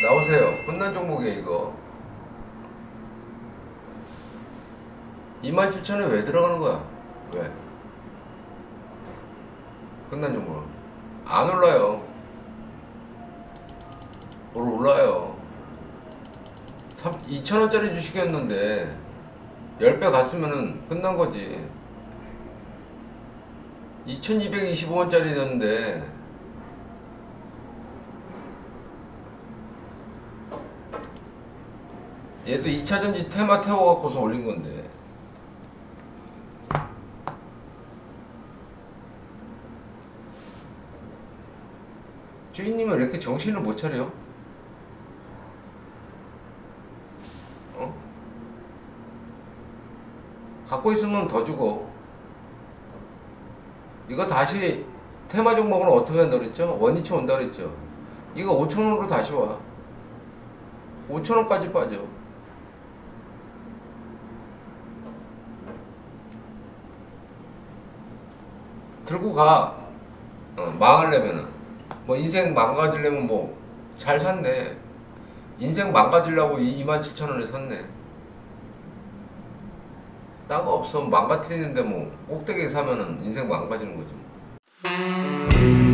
나오세요. 끝난 종목이에요 이거. 27,000에 왜 들어가는 거야? 왜? 끝난 종목은 안 올라요. 뭘 올라요. 2,000원짜리 주식이었는데 10배 갔으면은 끝난 거지. 2,225원짜리였는데 얘도 2차전지 테마 태워갖고서 올린 건데. 주인님은 왜 이렇게 정신을 못 차려? 어? 갖고 있으면 더 주고. 이거 다시 테마 종목은 어떻게 한다 그랬죠? 원위치 온다 그랬죠? 이거 5,000원으로 다시 와. 5,000원까지 빠져. 들고 가. 망하려면은. 뭐 인생 망가지려면 뭐 잘 샀네. 인생 망가지려고 27,000원에 샀네. 딴 거 없어. 망가뜨리는데 뭐 꼭대기에 사면은 인생 망가지는 거지.